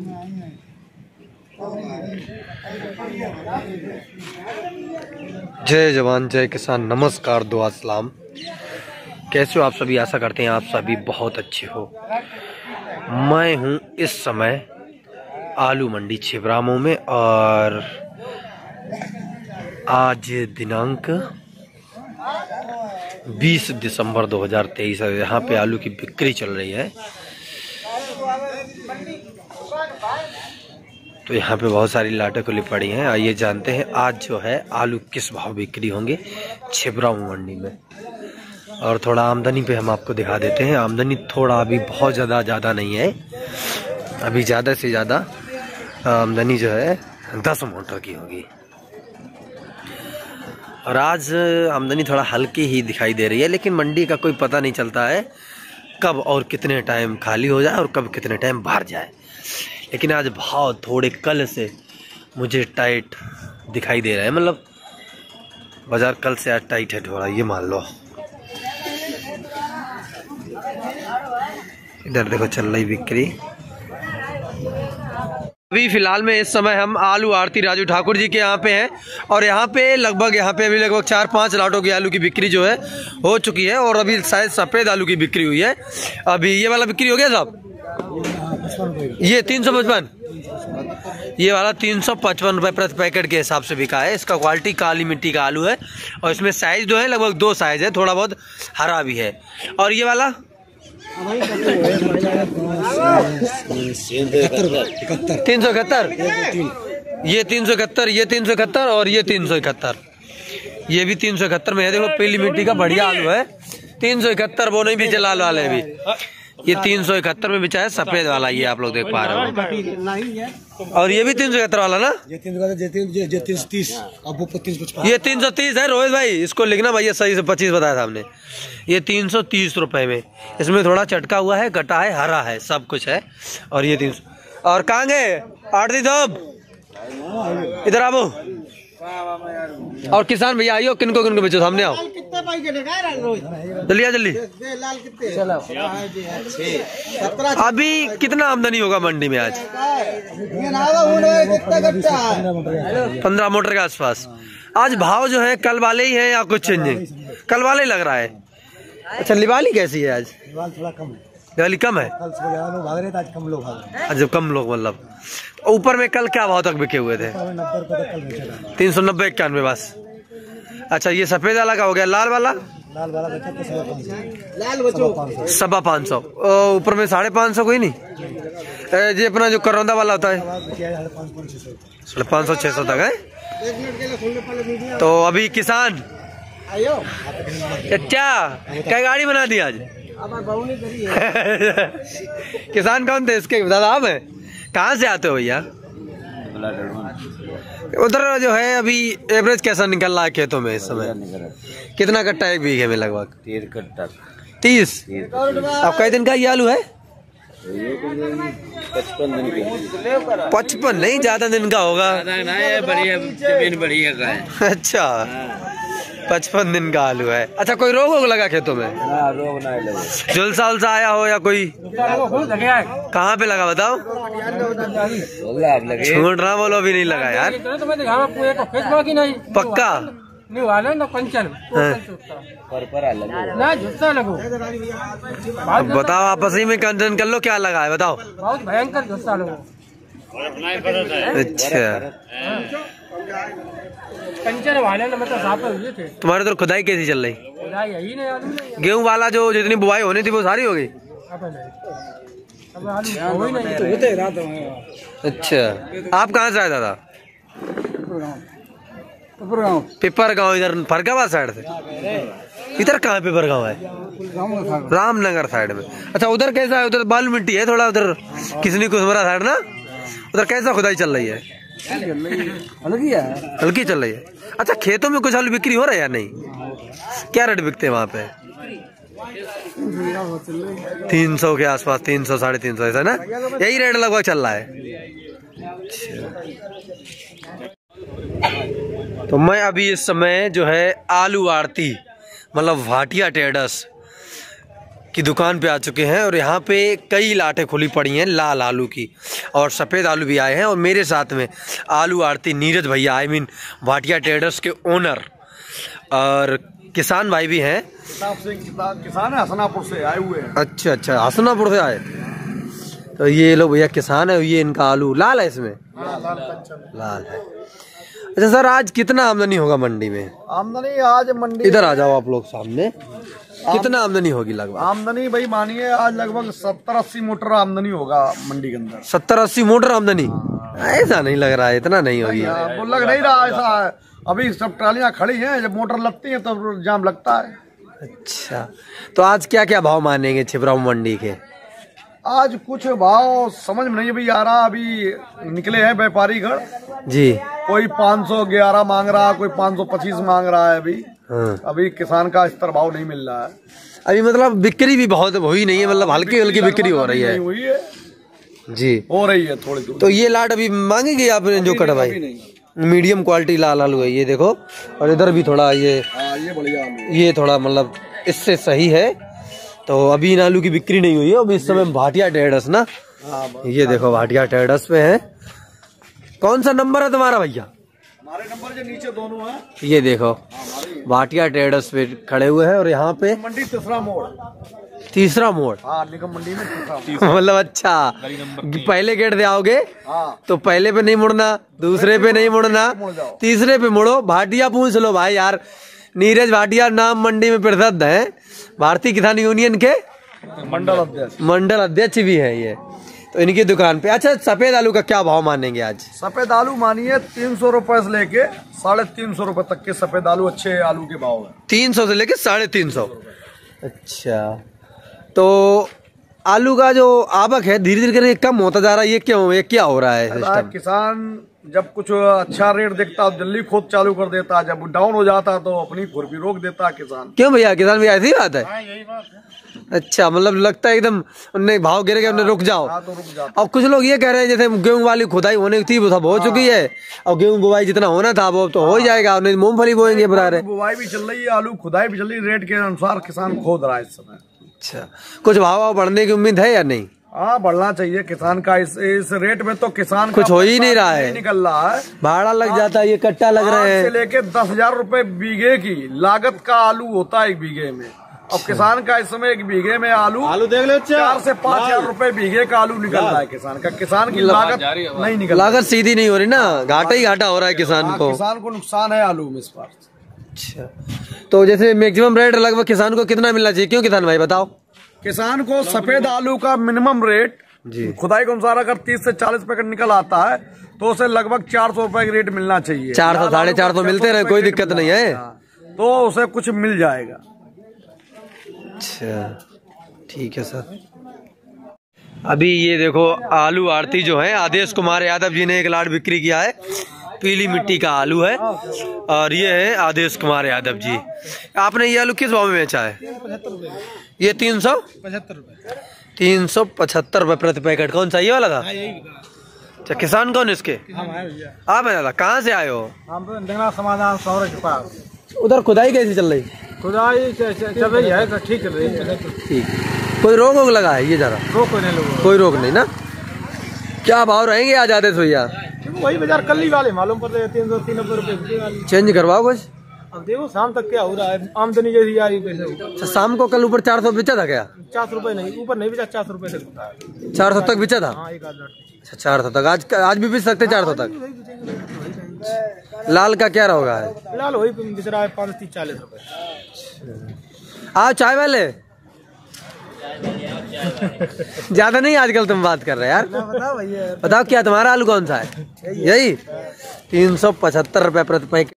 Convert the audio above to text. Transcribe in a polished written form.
जय जवान जय किसान, नमस्कार, दुआ सलाम। कैसे हो आप सभी? आशा करते हैं आप सभी बहुत अच्छे हो। मैं हूं इस समय आलू मंडी छिबरामऊ में और आज दिनांक 20 दिसंबर 2023 है। यहाँ पे आलू की बिक्री चल रही है। तो यहाँ पे बहुत सारी लाटें खुली पड़ी हैं। आइए जानते हैं आज जो है आलू किस भाव बिक्री होंगे छिबरामऊ मंडी में। और थोड़ा आमदनी पे हम आपको दिखा देते हैं। आमदनी थोड़ा अभी बहुत ज़्यादा नहीं है। अभी ज़्यादा से ज़्यादा आमदनी जो है 10 मोटर की होगी। और आज आमदनी थोड़ा हल्की ही दिखाई दे रही है, लेकिन मंडी का कोई पता नहीं चलता है कब और कितने टाइम खाली हो जाए और कब कितने टाइम बाहर जाए। लेकिन आज भाव थोड़े कल से मुझे टाइट दिखाई दे रहा है। मतलब बाजार कल से आज टाइट है थोड़ा, ये मान लो। इधर देखो चल रही बिक्री। अभी फिलहाल में इस समय हम आलू आरती राजू ठाकुर जी के यहाँ पे हैं और यहाँ पे अभी लगभग 4-5 लाटों की आलू की बिक्री जो है हो चुकी है। और अभी शायद सफ़ेद आलू की बिक्री हुई है। अभी ये वाला बिक्री हो गया साहब, ये 355, ये वाला 355 रुपये प्रति पैकेट के हिसाब से बिका है। इसका क्वालिटी काली मिट्टी का आलू है और इसमें साइज जो है लगभग 2 साइज है, थोड़ा बहुत हरा भी है। और ये वाला 371, ये 371, ये 371 और ये 371, ये भी 371 में है। देखो पीली मिट्टी का बढ़िया आलू है। 371 वो नहीं भी लाल वाले भी, ये 371 में बिचा है सफेद वाला, ये आप लोग देख पा रहे हो। और ये भी 371 वाला ना, ये 330, ये 330 है रोहित भाई, इसको लिखना भैया सही से 25 बताया था हमने। ये 330 रुपए में, इसमें थोड़ा चटका हुआ है, कटा है, हरा है, सब कुछ है। और ये 300। और कहाँ गए आरती साहब, इधर आओ। और किसान भैया आइयो, किनको किनको बेचो, सामने आओ जल्दी। अभी कितना आमदनी होगा मंडी में आज? 15 मोटर के आसपास। आज भाव जो है कल वाले ही है या कुछ चेंज है? कल वाले ही लग रहा है। अच्छा, लिवाली कैसी है आज? थोड़ा कम है, दिवाली कम है। कल आज कम लोग अच्छा, कम लोग, मतलब ऊपर में कल क्या भाव तक बिके हुए थे? 390-91 बस। अच्छा, ये सफेद वाला का हो गया। लाल वाला 550, ऊपर में 550 कोई नहीं। ये अपना जो करौंदा वाला होता है 550-600 तक है। तो अभी किसान क्या गाड़ी बना दी आज? किसान कौन थे इसके, दादा आप हैं? कहाँ से आते हो भैया? उधर जो है अभी एवरेज कैसा निकल रहा है खेतों में इस समय? कितना कट्टा एक बीघे में? लगभग 30 कट्टा। 30। अब कई दिन का ये आलू है? 55 दिन का। 55 नहीं, ज्यादा दिन का होगा। बढ़िया। अच्छा, 55 दिन का आलू है। अच्छा, कोई रोग वोग लगा खेतों में? रोग नहीं लगा। झुलसा उलसा आया हो या कोई? कहाँ पे लगा बताओ? छूट रहा बोलो, अभी नहीं लगा यार। पक्का नहीं वाला ना पंचर। बताओ, आपस में कंचन कर लो, क्या लगा है बताओ? बहुत भयंकर गुस्सा लोग। अच्छा, कंचन वाले ना, मतलब साफ हुए थे। तुम्हारे तो खुदाई कैसी चल रही? गेहूं वाला जो जितनी बुआई होनी थी वो सारी हो गई? अच्छा, आप कहाँ से आए दादा? पिपर गांव, इधर फरगाबाद साइड से। इधर कहाँ पिपर गांव है? रामनगर साइड में। अच्छा, उधर कैसा है? उधर बालू मिट्टी है थोड़ा, उधर किसनी कुसमरा साइड ना, उधर कैसा खुदाई चल रही है? हल्की चल रही है। अच्छा, खेतों में कुछ आलू बिक्री हो रहा है या नहीं? क्या रेट बिकते हैं वहाँ पे? 300 के आसपास, 300 350 ऐसा ना, यही रेट लगभग चल रहा है। तो मैं अभी इस समय जो है आलू आरती मतलब भाटिया ट्रेडर्स की दुकान पे आ चुके हैं और यहाँ पे कई लाटें खुली पड़ी हैं लाल आलू की। और सफ़ेद आलू भी आए हैं। और मेरे साथ में आलू आड़ती नीरज भैया, आई मीन भाटिया ट्रेडर्स के ओनर, और किसान भाई भी हैं। किसान है, हसनापुर से आए हुए हैं। अच्छा अच्छा, हसनापुर से आए। तो ये लोग भैया किसान है। ये इनका आलू लाल है, इसमें लाल है। अच्छा सर, आज कितना आमदनी होगा मंडी में? आमदनी आज मंडी, इधर आ जाओ आप लोग सामने, कितना आमदनी होगी लगभग? आमदनी भाई मानिए आज लगभग 70-80 मोटर आमदनी होगा मंडी के अंदर। 70-80 मोटर आमदनी? ऐसा नहीं लग रहा है, इतना नहीं होगी। वो लग नहीं रहा ऐसा है। अभी सब ट्रालियां खड़ी हैं, जब मोटर लगती है तब जाम लगता है। अच्छा, तो आज क्या क्या भाव मानेंगे छिबरामऊ मंडी के? आज कुछ भाव समझ में नहीं भी आ रहा। अभी निकले हैं व्यापारी गण जी, कोई 511 मांग रहा है, कोई 525 मांग रहा है। अभी अभी किसान का स्तर भाव नहीं मिल रहा है अभी। मतलब बिक्री भी बहुत हुई नहीं है, मतलब हल्की हल्की बिक्री हो रही है। हुई है जी, हो रही है थोड़ी थोड़ी। तो ये लाट अभी मांगेंगे आपने जो कटवाई? मीडियम क्वालिटी लाल आलू है ये, देखो। और इधर भी थोड़ा ये बढ़िया आलू, ये थोड़ा मतलब इससे सही है। तो अभी इन आलू की बिक्री नहीं हुई है। अभी इस समय भाटिया ट्रेडर्स ना, ये देखो भाटिया ट्रेडर्स पे है। कौन सा नंबर है तुम्हारा भैया? हमारे नंबर के नीचे दोनों है। ये देखो भाटिया ट्रेडर्स पे खड़े हुए हैं। और यहाँ पे मंडी तीसरा मोड़, तीसरा मोड़। हाँ, निगम मंडी में तीसरा। मतलब अच्छा, पहले गेट से आओगे तो पहले पे नहीं मुड़ना, दूसरे पे नहीं मुड़ना, तीसरे पे मुड़ो। भाटिया पूछ लो भाई यार, नीरज भाटिया नाम मंडी में प्रसिद्ध है, भारतीय किसान यूनियन के मंडल अध्यक्ष भी है ये। तो इनकी दुकान पे। अच्छा, सफेद आलू का क्या भाव मानेंगे आज? सफेद आलू मानिए 300 रुपए से लेके 350 रुपए तक के सफेद आलू अच्छे आलू के भाव है। 300 से लेके 350। अच्छा, तो आलू का जो आवक है धीरे धीरे करके कम होता जा रहा है, ये क्यों, ये क्या हो रहा है सिस्टम? किसान जब कुछ अच्छा रेट देखता है जल्दी खोद चालू कर देता है, जब डाउन हो जाता है तो अपनी खुरपी रोक देता है किसान। क्यों भैया, किसान भैया ऐसी बात है? यही बात है। अच्छा, मतलब लगता है एकदम उनने भाव गिर गया, उन्हें रुक जाओ। तो रुक जाओ। अब कुछ लोग ये कह रहे हैं जैसे गेहूं वाली खुदाई होने थी वो सब हो चुकी है, और गेहूं बुवाई जितना होना था वो तो हो जाएगा, उन्हें मूंगफली बोएंगे। बुवाई भी चल रही है, आलू खुदाई भी चल रही है, रेट के अनुसार किसान खोद रहा है इस समय। अच्छा, कुछ भाव बढ़ने की उम्मीद है या नहीं? हाँ, बढ़ना चाहिए किसान का। इस रेट में तो किसान कुछ हो ही नहीं रहा है, निकल रहा है। भाड़ा लग जाता है, ये कट्टा लग रहे हैं। से लेके 10,000 रुपए बीघे की लागत का आलू होता है एक बीघे में। अब किसान का इस समय एक बीघे में आलू देख लो 4 से 5,000 रुपए बीघे का आलू निकल रहा है किसान का। किसान की लागत नहीं निकल, लागत सीधी नहीं हो रही ना, घाटा ही घाटा हो रहा है किसान को। किसान को नुकसान है आलू में इस बार। अच्छा, तो जैसे मैक्सिमम रेट लगभग किसान को कितना मिलना चाहिए, क्यों किसान भाई बताओ? किसान को सफेद आलू का मिनिमम रेट जी, खुदाई के अनुसार अगर 30 से 40 रुपए का निकल आता है तो उसे लगभग 400 रुपए का रेट मिलना चाहिए। 400 450 मिलते रहे, कोई दिक्कत नहीं है, तो उसे कुछ मिल जाएगा। अच्छा, ठीक है सर। अभी ये देखो आलू आड़ती जो है आदेश कुमार यादव जी ने एक लाट बिक्री किया है, पीली मिट्टी का आलू है। और ये है आदेश कुमार यादव जी। आपने ये आलू किस भाव में बेचा है? ये 375 रुपए। 375 रुपए प्रति पैकेट। कौन सा, ये वाला था? अच्छा, किसान कौन इसके? आप है? कहाँ से आए हो? समाधान सौरज के पास। उधर खुदाई कैसी चल रही? खुदाई चल रही है, ठीक चल रही है। ठीक, कोई रोग वोग लगा है ये जरा? कोई रोग नहीं ना? क्या भाव रहेंगे आज आदेश भैया? वही बाजार कल ही वाले मालूम पड़ रहे हैं, 390 रुपए। चेंज करवाओ कुछ। अब देखो शाम तक क्या हो रहा है, आमदनी जैसी आ रही है। शाम को कल ऊपर 400 बेचा था क्या? 400 रुपए नहीं, ऊपर नहीं बेचा, 400 रुपए तक होता है। 400 तक बेचा था? अच्छा, 400 तक। आज भी बेच सकते 400 तक? लाल का क्या होगा? लाल वही बेच रहा है 35-40 रुपए। आओ चाय वाले। ज्यादा नहीं आजकल तुम बात कर रहे यार। बताओ क्या तुम्हारा आलू कौन सा है? यही 375 रुपए प्रति पैकेट।